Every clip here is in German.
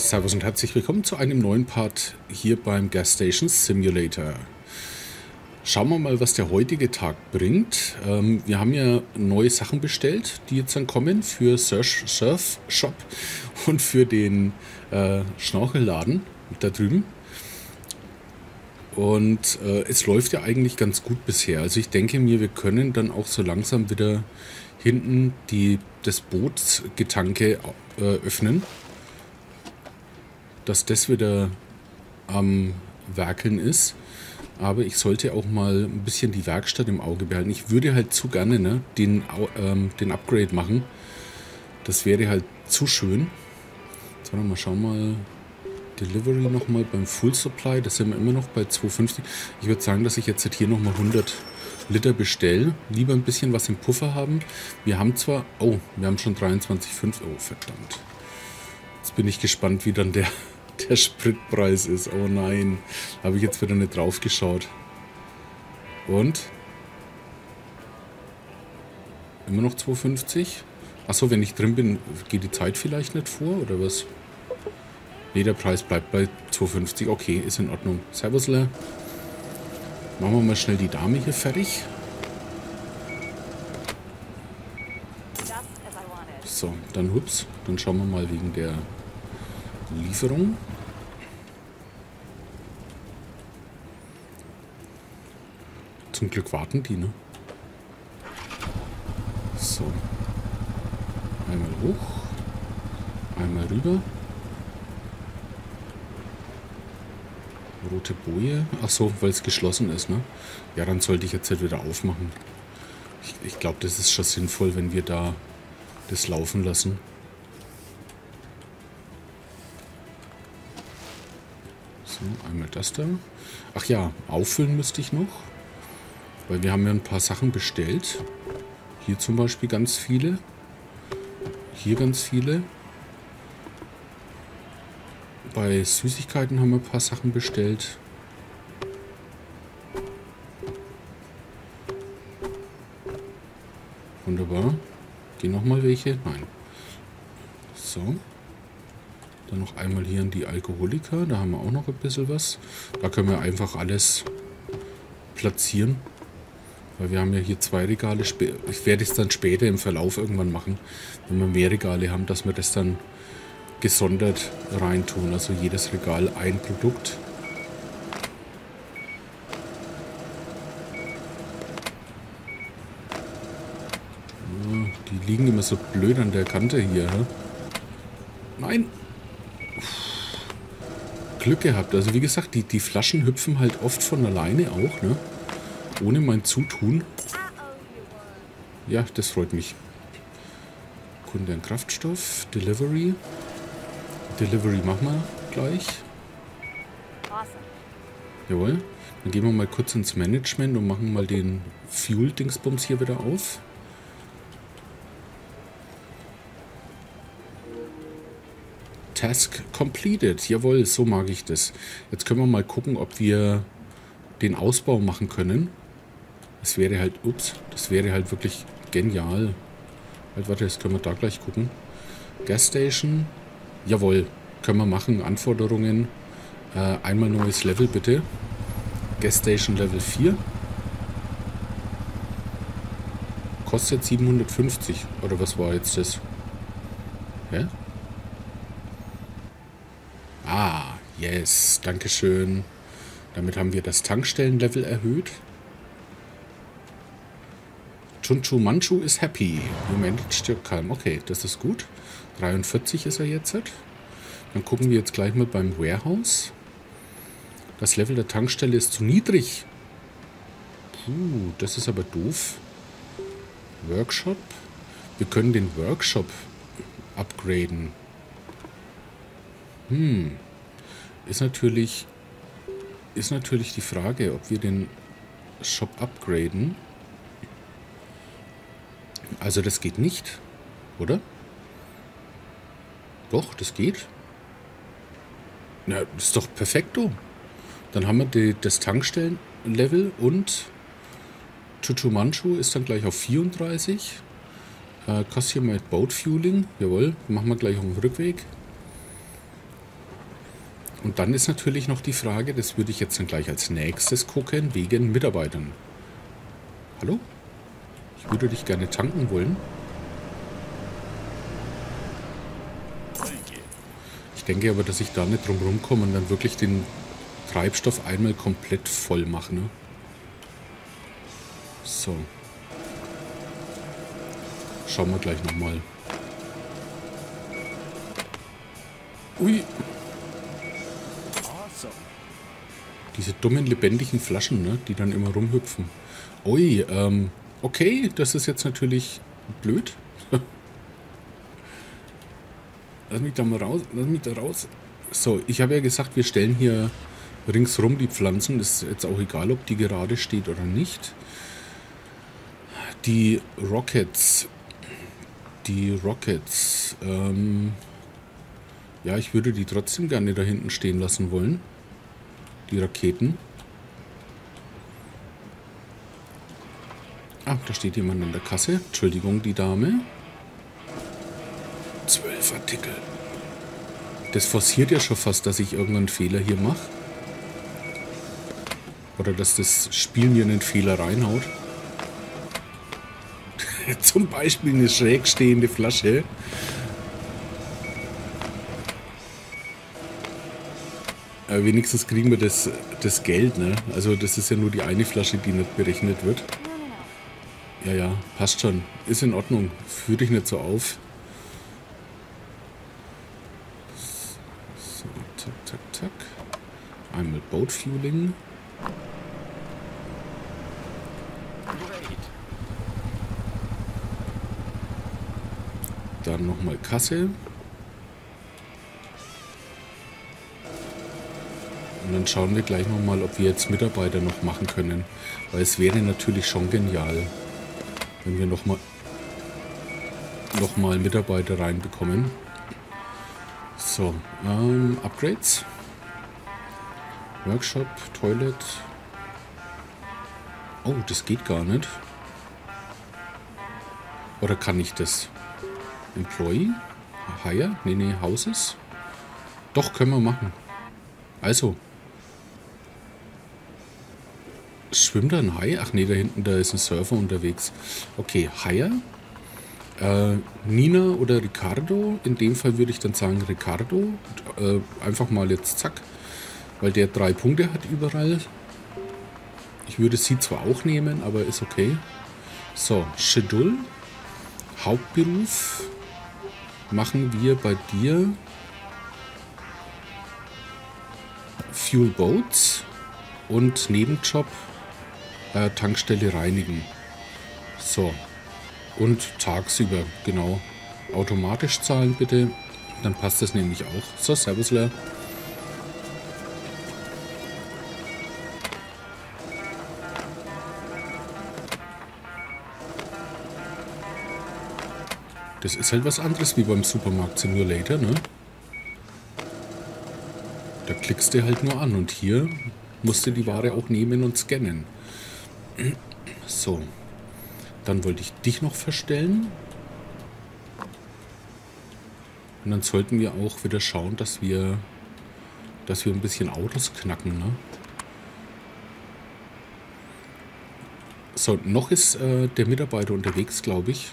Servus und herzlich willkommen zu einem neuen Part hier beim Gas Station Simulator. Schauen wir mal, was der heutige Tag bringt. Wir haben ja neue Sachen bestellt, die jetzt dann kommen für Surf Shop und für den Schnorchelladen da drüben. Und es läuft ja eigentlich ganz gut bisher. Also ich denke mir, wir können dann auch so langsam wieder hinten das Bootsgetanke öffnen, dass das wieder am Werkeln ist. Aber ich sollte auch mal ein bisschen die Werkstatt im Auge behalten. Ich würde halt zu gerne den Upgrade machen. Das wäre halt zu schön. Jetzt wollen wir mal schauen, mal Delivery nochmal beim Full Supply. Das sind wir immer noch bei 2,50. Ich würde sagen, dass ich jetzt hier nochmal 100 Liter bestelle. Lieber ein bisschen was im Puffer haben. Wir haben zwar... Oh, wir haben schon 23,5. Oh, verdammt. Jetzt bin ich gespannt, wie dann der Spritpreis ist. Oh nein, habe ich jetzt wieder nicht drauf geschaut. Und? Immer noch 2,50? Achso, wenn ich drin bin, geht die Zeit vielleicht nicht vor, oder was? Ne, der Preis bleibt bei 2,50. Okay, ist in Ordnung. Servusle. Machen wir mal schnell die Dame hier fertig. So, dann hups. Dann schauen wir mal wegen der Lieferung. Zum Glück warten die, ne? So. Einmal hoch. Einmal rüber. Rote Boje. Ach so, weil es geschlossen ist, ne? Ja, dann sollte ich jetzt halt wieder aufmachen. Ich glaube, das ist schon sinnvoll, wenn wir da das laufen lassen. So, einmal das da. Ach ja, auffüllen müsste ich noch. Weil wir haben ja ein paar Sachen bestellt. Hier zum Beispiel ganz viele. Hier ganz viele. Bei Süßigkeiten haben wir ein paar Sachen bestellt. Wunderbar. Gehen nochmal welche? Nein. So. Dann noch einmal hier an die Alkoholiker. Da haben wir auch noch ein bisschen was. Da können wir einfach alles platzieren. Weil wir haben ja hier 2 Regale. Ich werde es dann später im Verlauf irgendwann machen, wenn wir mehr Regale haben, dass wir das dann gesondert reintun. Also jedes Regal ein Produkt. Die liegen immer so blöd an der Kante hier. Hä? Nein! Glück gehabt. Also wie gesagt, die Flaschen hüpfen halt oft von alleine auch, ne? Ohne mein Zutun. Ja, das freut mich. Kunde an Kraftstoff. Delivery. Delivery machen wir gleich. Jawohl. Dann gehen wir mal kurz ins Management und machen mal den Fuel-Dingsbums hier wieder auf. Task completed. Jawohl, so mag ich das. Jetzt können wir mal gucken, ob wir den Ausbau machen können. Das wäre halt, das wäre halt wirklich genial. Halt, warte, jetzt können wir da gleich gucken. Gas Station. Jawohl, können wir machen. Anforderungen. Einmal neues Level, bitte. Gas Station Level 4. Kostet 750. Oder was war jetzt das? Hä? Ah, yes. Dankeschön. Damit haben wir das Tankstellenlevel erhöht. Chunchu Manchu is happy. You managed your calm. Okay, das ist gut. 43 ist er jetzt. Dann gucken wir jetzt gleich mal beim Warehouse. Das Level der Tankstelle ist zu niedrig. Puh, das ist aber doof. Workshop. Wir können den Workshop upgraden. Ist natürlich die Frage, ob wir den Shop upgraden. Also das geht nicht, oder? Doch, das geht. Na, das ist doch perfekto. Dann haben wir das Tankstellenlevel und Chuchu Manchu ist dann gleich auf 34. Customized Boat Fueling, jawohl, machen wir gleich auf dem Rückweg. Und dann ist natürlich noch die Frage, das würde ich jetzt dann gleich als nächstes gucken, wegen Mitarbeitern. Hallo? Ich würde dich gerne tanken wollen. Ich denke aber, dass ich da nicht drum rumkomme und dann wirklich den Treibstoff einmal komplett voll mache. Ne? So. Schauen wir gleich nochmal. Ui. Diese dummen, lebendigen Flaschen, ne? Die dann immer rumhüpfen. Ui, okay, das ist jetzt natürlich blöd. Lass mich da mal raus, lass mich da raus. So, ich habe ja gesagt, wir stellen hier ringsrum die Pflanzen. Das ist jetzt auch egal, ob die gerade steht oder nicht. Die Rockets. Ja, ich würde die trotzdem gerne da hinten stehen lassen wollen. Die Raketen. Ah, da steht jemand an der Kasse. Entschuldigung, die Dame. 12 Artikel. Das forciert ja schon fast, dass ich irgendeinen Fehler hier mache. Oder dass das Spiel mir einen Fehler reinhaut. Zum Beispiel eine schräg stehende Flasche. Wenigstens kriegen wir das Geld, ne? Also das ist ja nur die eine Flasche, die nicht berechnet wird. Ja, ja, passt schon. Ist in Ordnung. Führ dich nicht so auf. So, zack, zack, zack. Einmal Boat Fueling. Dann nochmal Kasse. Und dann schauen wir gleich nochmal, ob wir jetzt Mitarbeiter noch machen können. Weil es wäre natürlich schon genial, wenn wir nochmal Mitarbeiter reinbekommen. So, Upgrades. Workshop, Toilet. Oh, das geht gar nicht. Oder kann ich das? Employee? Hire? Nee, Houses? Doch, können wir machen. Also. Schwimmt da ein Hai? Ach nee, da hinten, da ist ein Surfer unterwegs. Okay, Hire. Nina oder Ricardo. In dem Fall würde ich dann sagen Ricardo. Einfach mal jetzt zack. Weil der 3 Punkte hat überall. Ich würde sie zwar auch nehmen, aber ist okay. So, Schedule. Hauptberuf. Machen wir bei dir Fuel Boats und Nebenjob Tankstelle reinigen. So. Und tagsüber, genau. Automatisch zahlen bitte. Dann passt das nämlich auch. So, Servusler. Das ist halt was anderes wie beim Supermarkt Simulator, ne? Da klickst du halt nur an und hier musst du die Ware auch nehmen und scannen. So. Dann wollte ich dich noch verstellen. Und dann sollten wir auch wieder schauen, dass wir ein bisschen Autos knacken, ne? So, noch ist der Mitarbeiter unterwegs, glaube ich.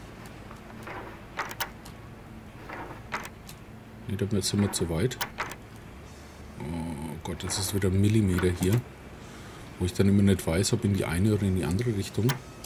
Ne, da sind wir zu weit. Oh Gott, das ist wieder ein Millimeter hier. Wo ich dann immer nicht weiß, ob in die eine oder in die andere Richtung.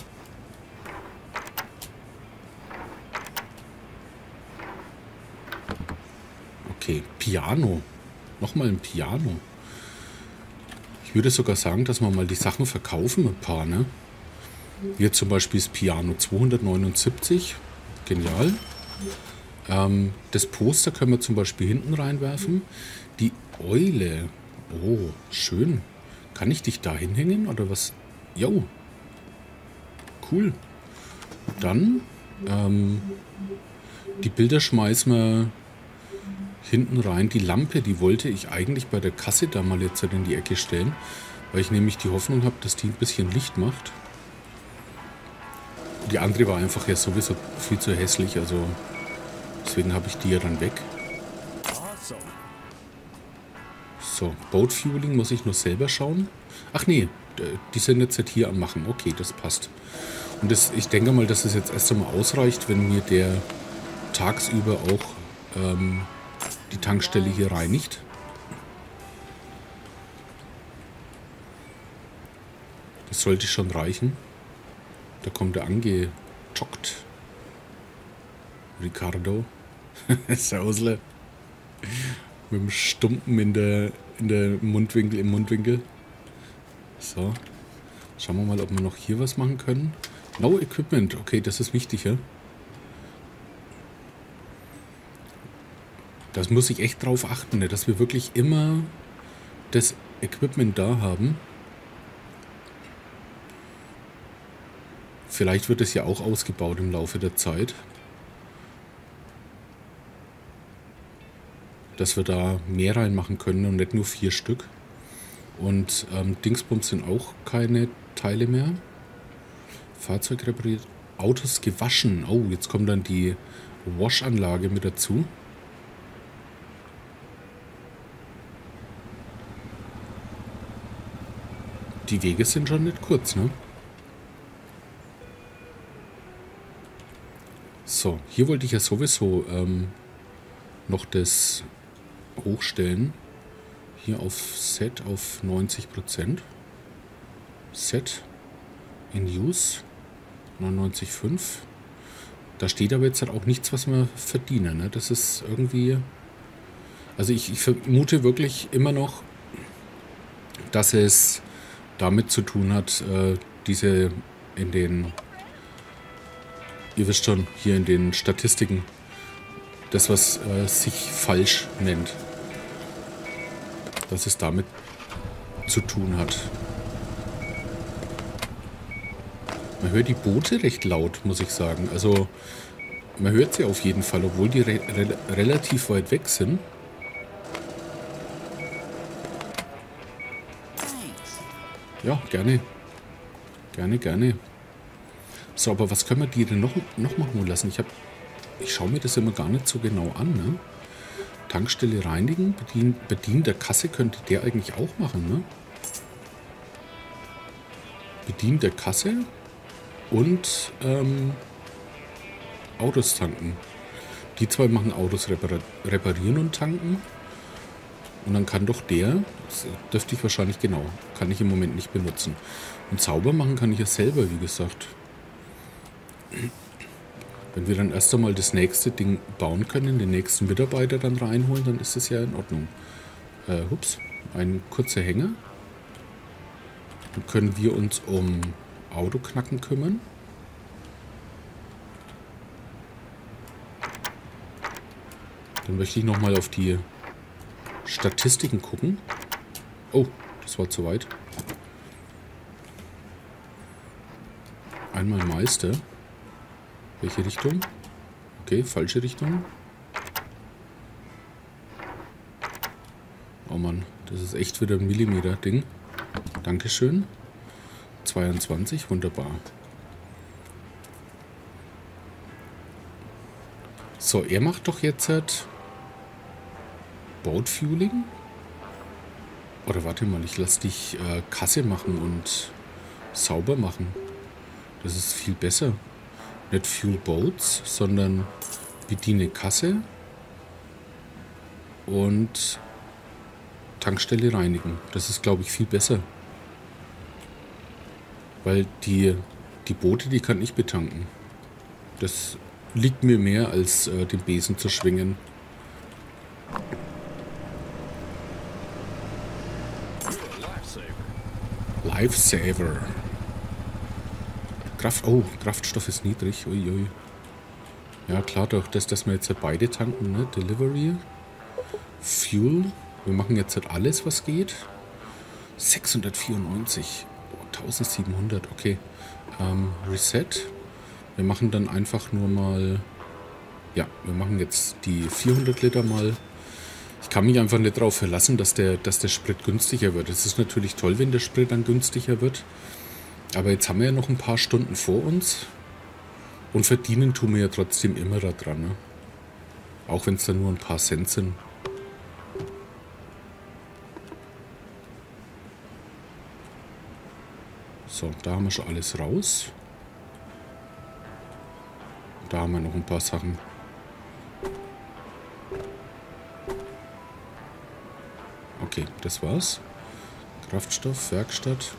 Okay, Piano. Nochmal ein Piano. Ich würde sogar sagen, dass wir mal die Sachen verkaufen, ein paar, ne? Hier zum Beispiel das Piano 279. Genial. Das Poster können wir zum Beispiel hinten reinwerfen. Die Eule. Oh, schön. Kann ich dich da hinhängen oder was? Jo. Cool. Dann die Bilder schmeißen wir hinten rein. Die Lampe, die wollte ich eigentlich bei der Kasse da mal jetzt in die Ecke stellen, weil ich nämlich die Hoffnung habe, dass die ein bisschen Licht macht. Die andere war einfach ja sowieso viel zu hässlich, also deswegen habe ich die ja dann weg. So, Boat Fueling muss ich nur selber schauen. Ach nee, die sind jetzt halt hier am Machen. Okay, das passt. Und das, ich denke mal, dass es jetzt erst einmal ausreicht, wenn mir der tagsüber auch die Tankstelle hier reinigt. Das sollte schon reichen. Da kommt er angejoggt. Ricardo. Sausle. Mit dem Stumpen in der Mundwinkel, im Mundwinkel. So. Schauen wir mal, ob wir noch hier was machen können. No Equipment. Okay, das ist wichtig, ja. Das muss ich echt drauf achten, ne? Dass wir wirklich immer das Equipment da haben. Vielleicht wird es ja auch ausgebaut im Laufe der Zeit. Dass wir da mehr reinmachen können und nicht nur 4 Stück. Und Dingsbums sind auch keine Teile mehr. Fahrzeug repariert. Autos gewaschen. Oh, jetzt kommt dann die Wash-Anlage mit dazu. Die Wege sind schon nicht kurz, ne? So, hier wollte ich ja sowieso noch das hochstellen. Hier auf Set auf 90%. Set in Use 99,5. Da steht aber jetzt halt auch nichts, was wir verdienen. Ne? Das ist irgendwie... Also ich vermute wirklich immer noch, dass es damit zu tun hat, diese in den... Ihr wisst schon, hier in den Statistiken, das, was sich falsch nennt, dass es damit zu tun hat. Man hört die Boote recht laut, muss ich sagen. Also, man hört sie auf jeden Fall, obwohl die relativ weit weg sind. Ja, gerne. Gerne, gerne. So, aber was können wir die denn noch machen lassen? Ich schaue mir das immer gar nicht so genau an, ne? Tankstelle reinigen, Bedienen der Kasse könnte der eigentlich auch machen, ne? Bedienen der Kasse und Autos tanken. Die zwei machen Autos reparieren und tanken. Und dann kann doch der, das dürfte ich wahrscheinlich, genau, kann ich im Moment nicht benutzen. Und sauber machen kann ich ja selber, wie gesagt. Wenn wir dann erst einmal das nächste Ding bauen können, den nächsten Mitarbeiter dann reinholen, dann ist das ja in Ordnung. Ups, ein kurzer Hänger. Dann können wir uns um Autoknacken kümmern. Dann möchte ich nochmal auf die Statistiken gucken. Oh, das war zu weit. Einmal Meister. Welche Richtung? Okay, falsche Richtung. Oh Mann, das ist echt wieder ein Millimeter-Ding. Dankeschön. 22, wunderbar. So, er macht doch jetzt halt Boat Fueling. Oder warte mal, ich lasse dich Kasse machen und sauber machen. Das ist viel besser. Nicht Fuel Boats, sondern bediene Kasse und Tankstelle reinigen. Das ist, glaube ich, viel besser. Weil die Boote, die kann ich betanken. Das liegt mir mehr, als den Besen zu schwingen. Lifesaver. Kraftstoff ist niedrig. Uiui. Ja, klar, durch das, dass wir jetzt halt beide tanken, ne? Delivery. Fuel. Wir machen jetzt halt alles, was geht. 694. Oh, 1700, okay. Reset. Wir machen dann einfach nur mal... Ja, wir machen jetzt die 400 Liter mal. Ich kann mich einfach nicht darauf verlassen, dass der Sprit günstiger wird. Es ist natürlich toll, wenn der Sprit dann günstiger wird. Aber jetzt haben wir ja noch ein paar Stunden vor uns. Und verdienen tun wir ja trotzdem immer da dran. Ne? Auch wenn es dann nur ein paar Cent sind. So, da haben wir schon alles raus. Da haben wir noch ein paar Sachen. Okay, das war's. Kraftstoff, Werkstatt.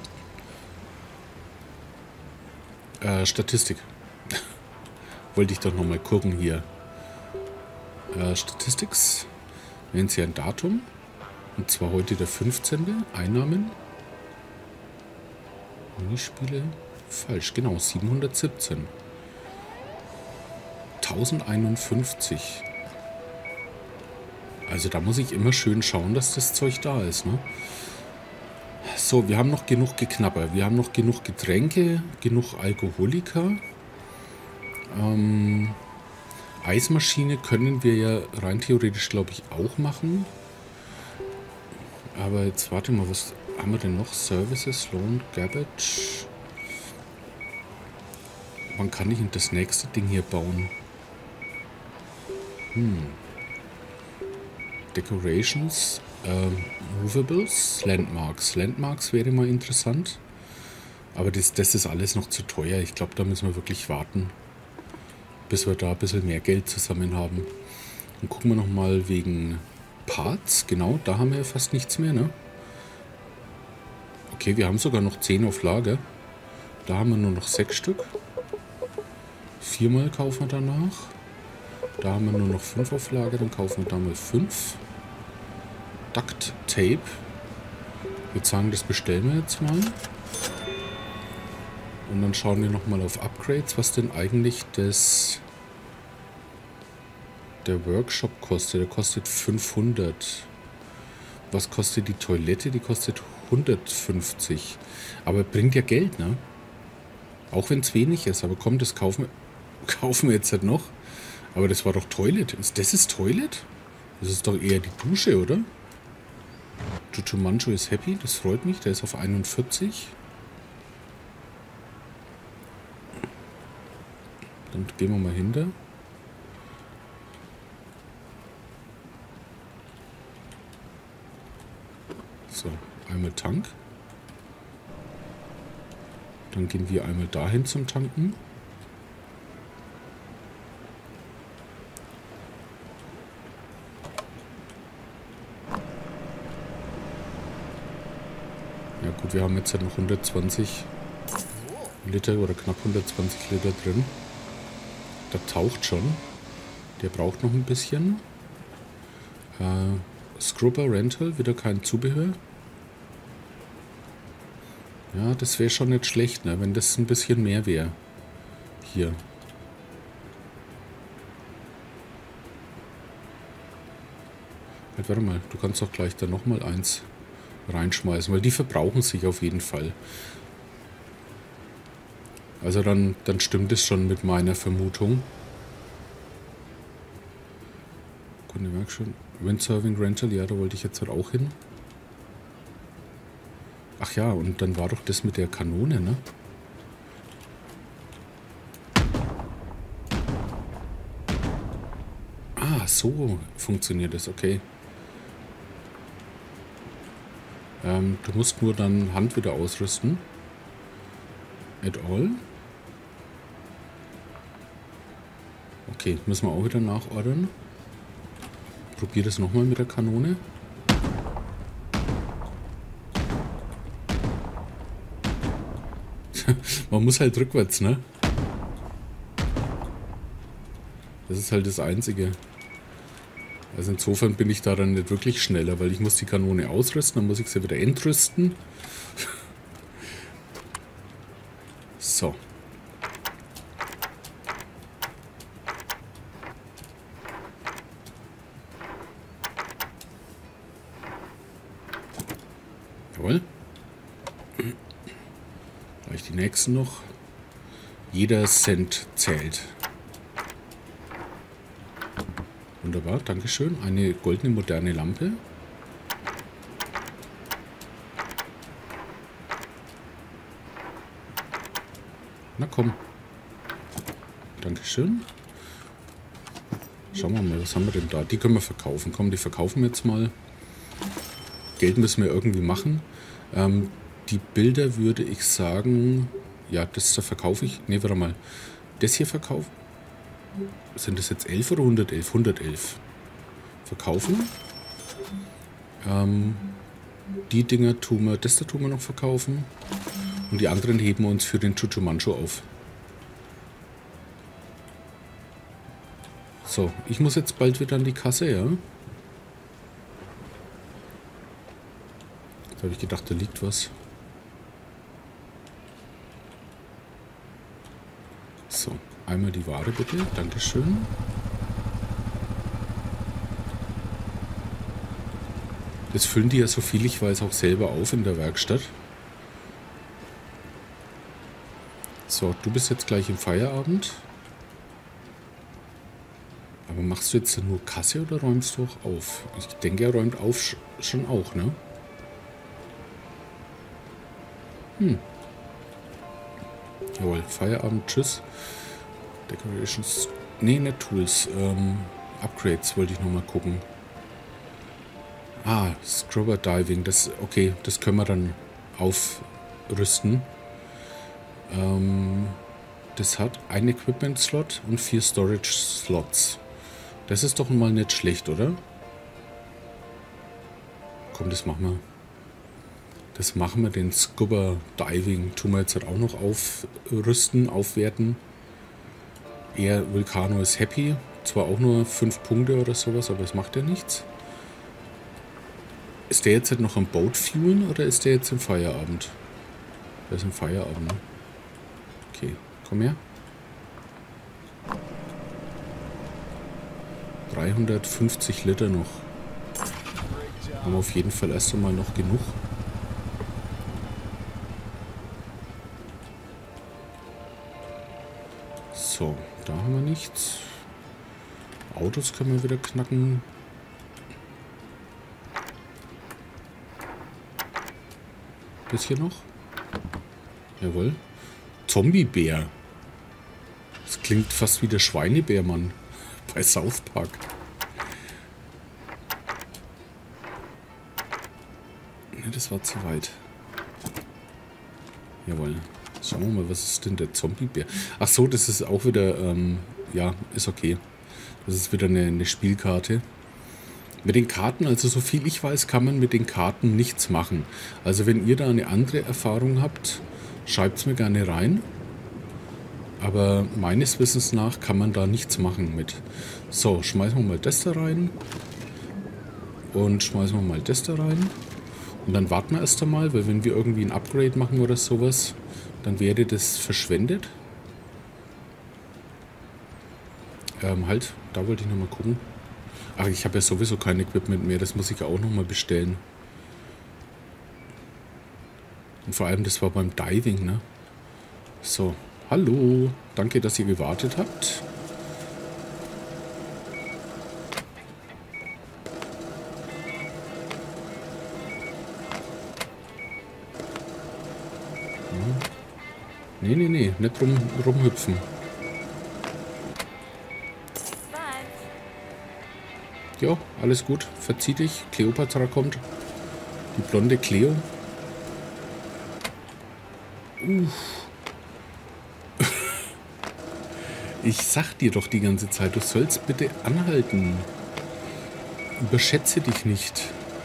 Statistik. Wollte ich doch nochmal gucken hier. Statistics. Wählen Sie ein Datum. Und zwar heute der 15. Einnahmen. Minispiele. Falsch, genau. 717. 1051. Also da muss ich immer schön schauen, dass das Zeug da ist, ne? So, wir haben noch genug Geknapper. Wir haben noch genug Getränke, genug Alkoholiker. Eismaschine können wir ja rein theoretisch, glaube ich, auch machen. Aber jetzt warte mal, was haben wir denn noch? Services, Loan, Garbage. Wann kann ich denn das nächste Ding hier bauen? Decorations, Movables, Landmarks. Landmarks wäre mal interessant. Aber das ist alles noch zu teuer. Ich glaube, da müssen wir wirklich warten, bis wir da ein bisschen mehr Geld zusammen haben. Dann gucken wir nochmal wegen Parts. Genau, da haben wir ja fast nichts mehr, ne? Okay, wir haben sogar noch 10 auf Lager. Da haben wir nur noch 6 Stück. 4-mal kaufen wir danach. Da haben wir nur noch 5 auf Lager, dann kaufen wir da mal 5. Duct Tape. Ich würde sagen, das bestellen wir jetzt mal. Und dann schauen wir nochmal auf Upgrades, was denn eigentlich der Workshop kostet. Der kostet 500. Was kostet die Toilette? Die kostet 150. Aber bringt ja Geld, ne? Auch wenn es wenig ist. Aber komm, das kaufen wir jetzt halt noch. Aber das war doch Toilet. Das ist Toilet? Das ist doch eher die Dusche, oder? Chuchumancho ist happy. Das freut mich. Der ist auf 41. Dann gehen wir mal hinter. So, einmal Tank. Dann gehen wir einmal dahin zum Tanken. Ja gut, wir haben jetzt halt noch 120 Liter oder knapp 120 Liter drin. Der taucht schon. Der braucht noch ein bisschen. Scrubber Rental, wieder kein Zubehör. Ja, das wäre schon nicht schlecht, ne, wenn das ein bisschen mehr wäre. Hier. Halt, warte mal, du kannst doch gleich da nochmal eins reinschmeißen, weil die verbrauchen sich auf jeden Fall. Also dann stimmt es schon mit meiner Vermutung. Kunde merkt schon. Windsurfing Rental, ja, da wollte ich jetzt halt auch hin. Ach ja, und dann war doch das mit der Kanone, ne? Ah, so funktioniert das, okay. Du musst nur dann Hand wieder ausrüsten. At all. Okay, müssen wir auch wieder nachordern. Probier das nochmal mit der Kanone. Man muss halt rückwärts, ne? Das ist halt das Einzige. Also insofern bin ich da dann nicht wirklich schneller, weil ich muss die Kanone ausrüsten, dann muss ich sie wieder entrüsten. So. Jawohl. Gleich die nächsten noch. Jeder Cent zählt. Wunderbar, Dankeschön. Eine goldene moderne Lampe. Na komm. Dankeschön. Schauen wir mal, was haben wir denn da? Die können wir verkaufen. Komm, die verkaufen wir jetzt mal. Geld müssen wir irgendwie machen. Die Bilder würde ich sagen, ja, das da verkaufe ich. Ne, warte mal. Das hier verkaufen. Sind das jetzt 11 oder 111? 111. Verkaufen. Die Dinger tun wir, das da tun wir noch verkaufen. Und die anderen heben wir uns für den Chuchumanchu auf. So, ich muss jetzt bald wieder an die Kasse, ja? Da habe ich gedacht, da liegt was. So, einmal die Ware bitte. Dankeschön. Das füllen die ja so viel, ich weiß auch selber auf in der Werkstatt. So, du bist jetzt gleich im Feierabend. Aber machst du jetzt nur Kasse oder räumst du auch auf? Ich denke, er räumt auf schon auch, ne? Jawohl, Feierabend, tschüss. Decorations. Nee, nicht Tools. Upgrades wollte ich nochmal gucken. Ah, Scuba Diving. Das, okay, das können wir dann aufrüsten. Das hat einen Equipment-Slot und 4 Storage-Slots. Das ist doch mal nicht schlecht, oder? Komm, das machen wir. Das machen wir, den Scuba Diving. Tun wir jetzt halt auch noch aufrüsten, aufwerten. Er, Vulcano ist happy. Zwar auch nur 5 Punkte oder sowas, aber es macht ja nichts. Ist der jetzt halt noch am Boat fuelen oder ist der jetzt im Feierabend? Der ist im Feierabend, ne? Okay, komm her. 350 Liter noch. Haben wir auf jeden Fall erst einmal noch genug. So, da haben wir nichts. Autos können wir wieder knacken. Das hier noch. Jawohl. Zombiebär. Das klingt fast wie der Schweinebärmann bei South Park. Ne, das war zu weit. Jawohl. Schauen wir mal, was ist denn der Zombiebär? Ach so, das ist auch wieder, ja, ist okay. Das ist wieder eine Spielkarte. Mit den Karten, also so viel ich weiß, kann man mit den Karten nichts machen. Also wenn ihr da eine andere Erfahrung habt, schreibt es mir gerne rein. Aber meines Wissens nach kann man da nichts machen mit. So, schmeißen wir mal das da rein. Und schmeißen wir mal das da rein. Und dann warten wir erst einmal, weil wenn wir irgendwie ein Upgrade machen oder sowas, dann wäre das verschwendet. Halt, da wollte ich nochmal gucken. Ach, ich habe ja sowieso kein Equipment mehr, das muss ich ja auch nochmal bestellen. Und vor allem, das war beim Diving, ne? So, hallo, danke, dass ihr gewartet habt. Nee, nee, nee, nicht rumhüpfen. Ja, alles gut. Verzieh dich. Kleopatra kommt. Die blonde Cleo. Ich sag dir doch die ganze Zeit, du sollst bitte anhalten. Überschätze dich nicht.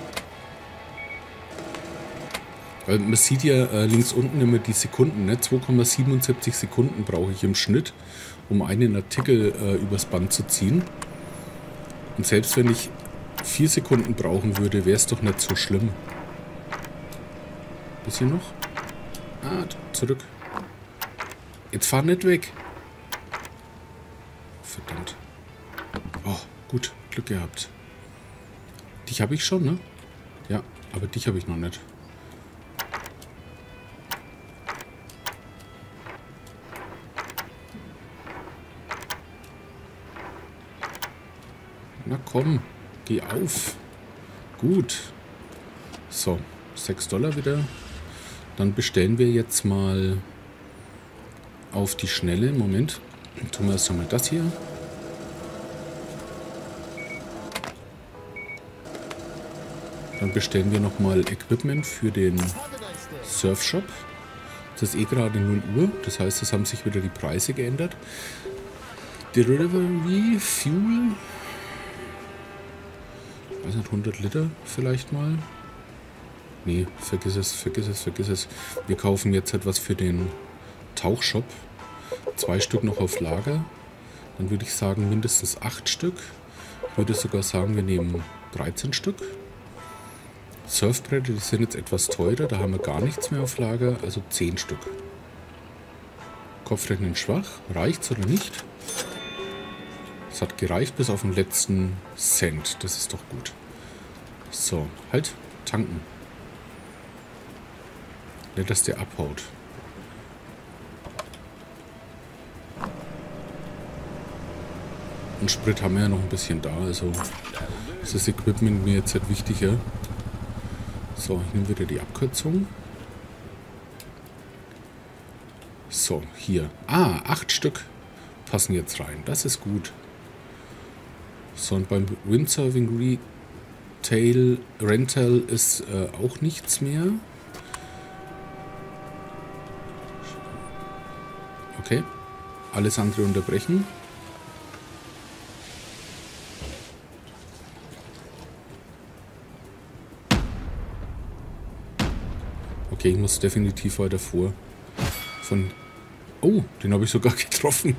Weil man sieht ja links unten immer die Sekunden, ne? 2,77 Sekunden brauche ich im Schnitt, um einen Artikel übers Band zu ziehen. Und selbst wenn ich 4 Sekunden brauchen würde, wäre es doch nicht so schlimm. Bisschen noch? Ah, zurück. Jetzt fahr nicht weg. Verdammt. Oh, gut. Glück gehabt. Dich habe ich schon, ne? Ja, aber dich habe ich noch nicht. Na komm, geh auf. Gut. So, 6 Dollar wieder. Dann bestellen wir jetzt mal auf die Schnelle. Moment, tun wir erst einmal das hier. Dann bestellen wir nochmal Equipment für den Surfshop. Es ist eh gerade 0 Uhr, das heißt, es haben sich wieder die Preise geändert. Delivery, Fuel, weiß nicht, 100 Liter vielleicht mal. Nee, vergiss es. Wir kaufen jetzt etwas für den Tauchshop. 2 Stück noch auf Lager. Dann würde ich sagen mindestens 8 Stück. Ich würde sogar sagen, wir nehmen 13 Stück. Surfbretter, die sind jetzt etwas teurer, da haben wir gar nichts mehr auf Lager, also 10 Stück. Kopfrechnen schwach, reicht's oder nicht? Es hat gereicht bis auf den letzten Cent, das ist doch gut. So, halt, tanken. Nicht, dass der abhaut. Und Sprit haben wir ja noch ein bisschen da, also ist das Equipment mir jetzt halt wichtiger. So, ich nehme wieder die Abkürzung. So, hier. 8 Stück passen jetzt rein. Das ist gut. So, und beim Windsurfing Rental ist auch nichts mehr. Okay. Alles andere unterbrechen. Okay, ich muss definitiv weiter vor. Oh, den habe ich sogar getroffen.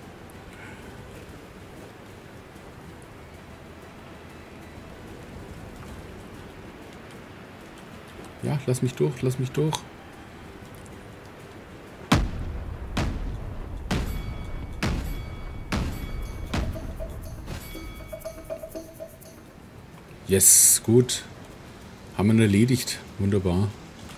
Ja, lass mich durch, lass mich durch. Yes, gut. Haben wir erledigt. Wunderbar.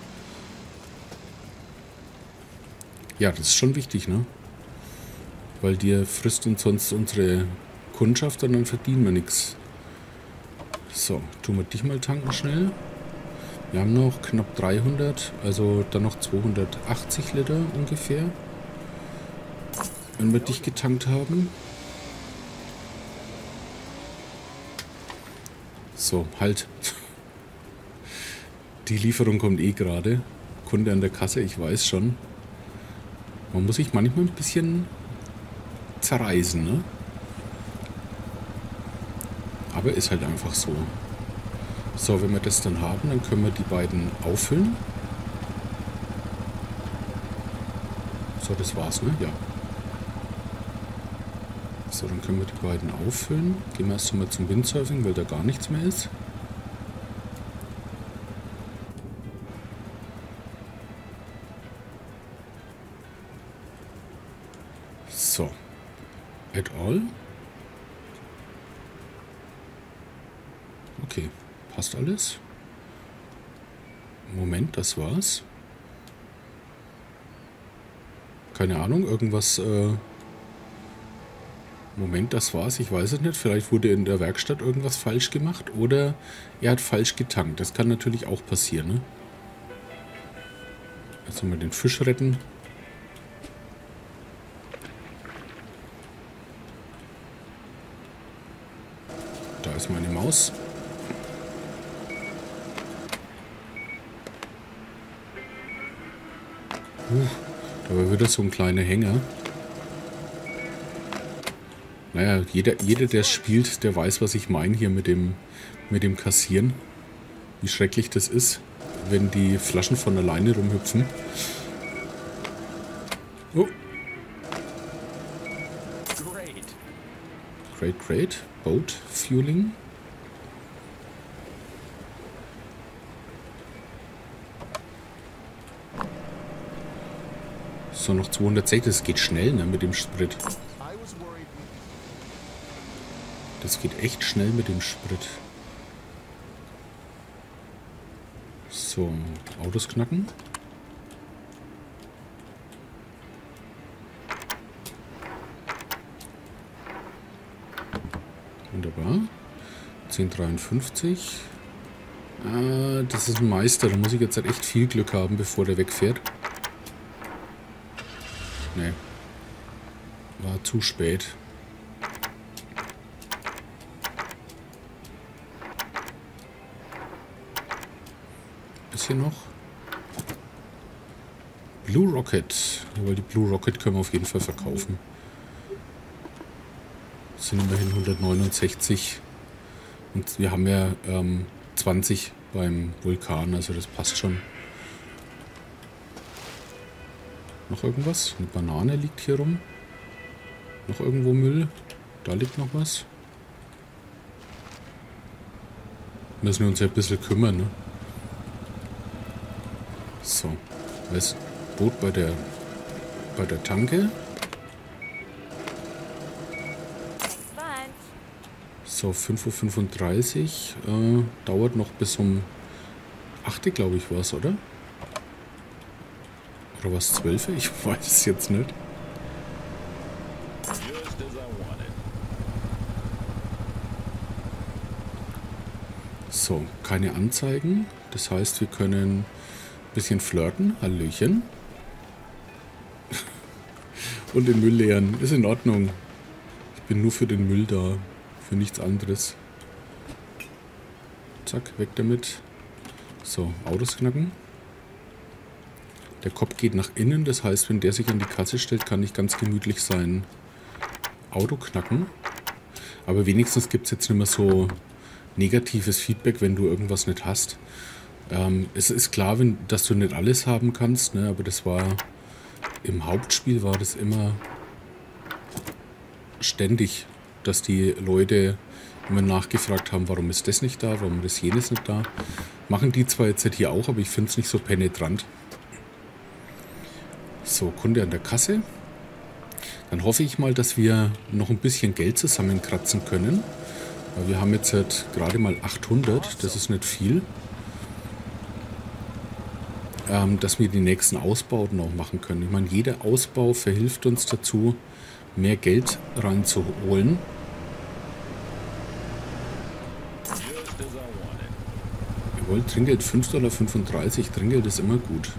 Ja, das ist schon wichtig, ne? Weil dir frisst uns sonst unsere Kundschaft und dann verdienen wir nichts. So, tun wir dich mal tanken schnell. Wir haben noch knapp 300, also dann noch 280 Liter ungefähr. Wenn wir dich getankt haben. So, halt. Die Lieferung kommt eh gerade. Kunde an der Kasse, ich weiß schon. Man muss sich manchmal ein bisschen zerreißen, ne? Aber ist halt einfach so. So, wenn wir das dann haben, dann können wir die beiden auffüllen. So, das war's, ne? Ja. So, dann können wir die beiden auffüllen. Gehen wir erst einmal zum Windsurfing, weil da gar nichts mehr ist. So. Add all. Okay. Passt alles. Moment, das war's. Keine Ahnung, irgendwas... Moment, das war's. Ich weiß es nicht. Vielleicht wurde in der Werkstatt irgendwas falsch gemacht oder er hat falsch getankt. Das kann natürlich auch passieren, ne? Jetzt mal den Fisch retten. Da ist meine Maus. Da war wieder so ein kleiner Hänger. Naja, jeder, der spielt, der weiß, was ich meine hier mit dem Kassieren. Wie schrecklich das ist, wenn die Flaschen von alleine rumhüpfen. Oh. Great. Boat Fueling. So, noch 260. Das geht schnell, ne, mit dem Sprit. Das geht echt schnell mit dem Sprit. So, Autos knacken. Wunderbar. 10,53. Das ist ein Meister. Da muss ich jetzt halt echt viel Glück haben, bevor der wegfährt. Nee. War zu spät. Bisschen noch. Blue Rocket. Weil die Blue Rocket können wir auf jeden Fall verkaufen. Das sind immerhin 169. Und wir haben ja 20 beim Vulkan, also das passt schon. Noch irgendwas? Eine Banane liegt hier rum. Noch irgendwo Müll. Da liegt noch was. Müssen wir uns ja ein bisschen kümmern, ne? So. Das Boot bei der Tanke. So, 5:35 Uhr. Dauert noch bis um 8 Uhr, glaube ich, war es, oder? Oder was, 12 Uhr? Ich weiß es jetzt nicht. So, keine Anzeigen. Das heißt, wir können ein bisschen flirten. Hallöchen. Und den Müll leeren. Ist in Ordnung. Ich bin nur für den Müll da. Für nichts anderes. Zack, weg damit. So, Autos knacken. Der Kopf geht nach innen, das heißt, wenn der sich an die Kasse stellt, kann ich ganz gemütlich sein Auto knacken. Aber wenigstens gibt es jetzt nicht mehr so negatives Feedback, wenn du irgendwas nicht hast. Es ist klar, dass du nicht alles haben kannst, ne? Aber das war im Hauptspiel war das immer ständig, dass die Leute immer nachgefragt haben, warum ist das nicht da, warum ist jenes nicht da. Machen die zwar jetzt hier auch, aber ich finde es nicht so penetrant. So, Kunde an der Kasse. Dann hoffe ich mal, dass wir noch ein bisschen Geld zusammenkratzen können. Weil wir haben jetzt halt gerade mal 800, das ist nicht viel. Dass wir die nächsten Ausbauten auch machen können. Ich meine, jeder Ausbau verhilft uns dazu, mehr Geld reinzuholen. Jawohl, Trinkgeld 5,35 $. Trinkgeld ist immer gut.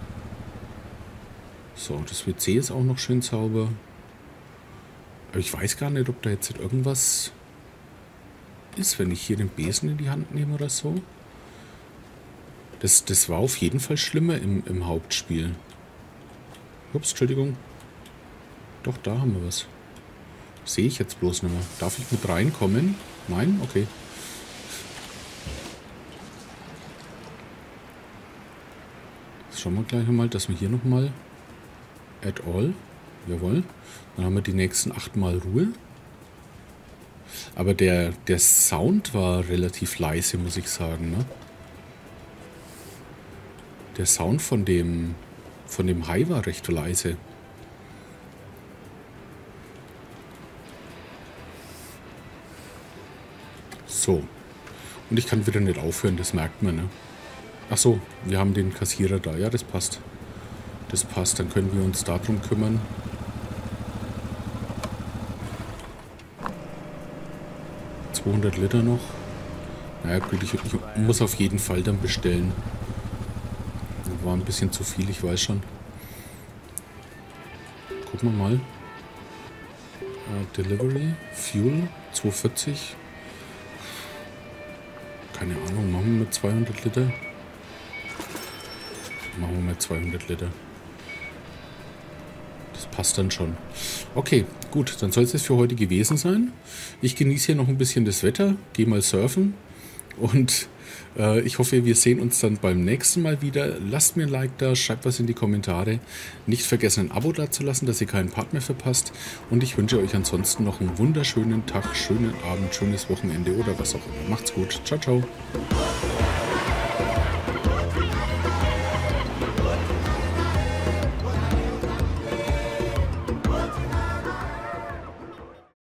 So, das WC ist auch noch schön sauber. Aber ich weiß gar nicht, ob da jetzt irgendwas ist, wenn ich hier den Besen in die Hand nehme oder so. Das war auf jeden Fall schlimmer im Hauptspiel. Ups, Entschuldigung. Doch, da haben wir was. Sehe ich jetzt bloß nicht mehr. Darf ich mit reinkommen? Nein? Okay. Jetzt schauen wir gleich mal, dass wir hier nochmal Add all. Jawohl. Dann haben wir die nächsten 8 Mal Ruhe. Aber der Sound war relativ leise, muss ich sagen, ne? Der Sound von dem Hai war recht leise. So. Und ich kann wieder nicht aufhören, das merkt man, ne? Ach so, wir haben den Kassierer da. Ja, das passt. Das passt, dann können wir uns darum kümmern. $200 Liter noch. Naja gut, ich muss auf jeden Fall dann bestellen. Das war ein bisschen zu viel, ich weiß schon. Gucken wir mal. Delivery, Fuel, 2,40. Keine Ahnung, machen wir mit 200 Liter? Machen wir mit 200 Liter. Das passt dann schon. Okay, gut, dann soll es das für heute gewesen sein. Ich genieße hier noch ein bisschen das Wetter, gehe mal surfen und ich hoffe, wir sehen uns dann beim nächsten Mal wieder. Lasst mir ein Like da, schreibt was in die Kommentare. Nicht vergessen, ein Abo dazulassen, dass ihr keinen Part mehr verpasst. Und ich wünsche euch ansonsten noch einen wunderschönen Tag, schönen Abend, schönes Wochenende oder was auch immer. Macht's gut. Ciao, ciao.